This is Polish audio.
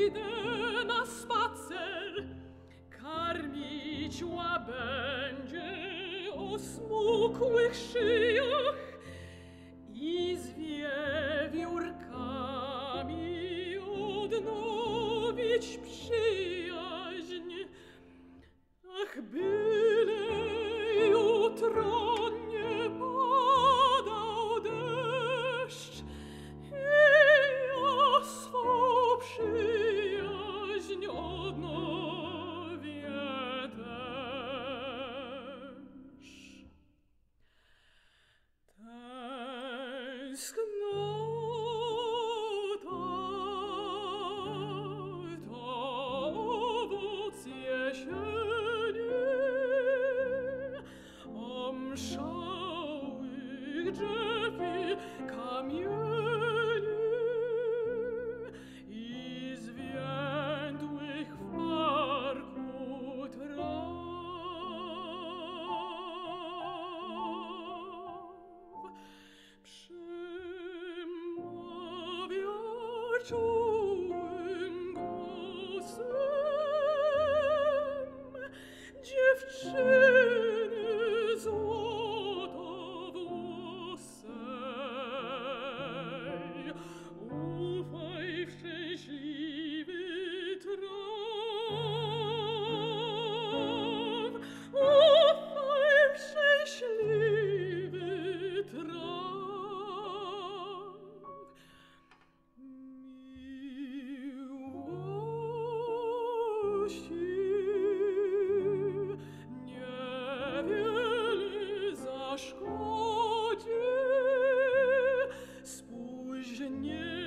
pójdę na spacer, karmić łabędzie o smukłych szyjach i z wiewiórkami odnowić przyjaźń. Ach, byle jutro nie padał deszcz i ja swą przyjaźń odnowię też. Tęsknota to owoc jesieni, omszałych drzew i kamieni i zwiędłych w parku traw. Przemawia czułym głosem dziewczyny złotowłosej. Ufaj w szczęśliwy traf, ufaj w szczęśliwy traf. Miłości niewiele zaszkodzi spóźnienie.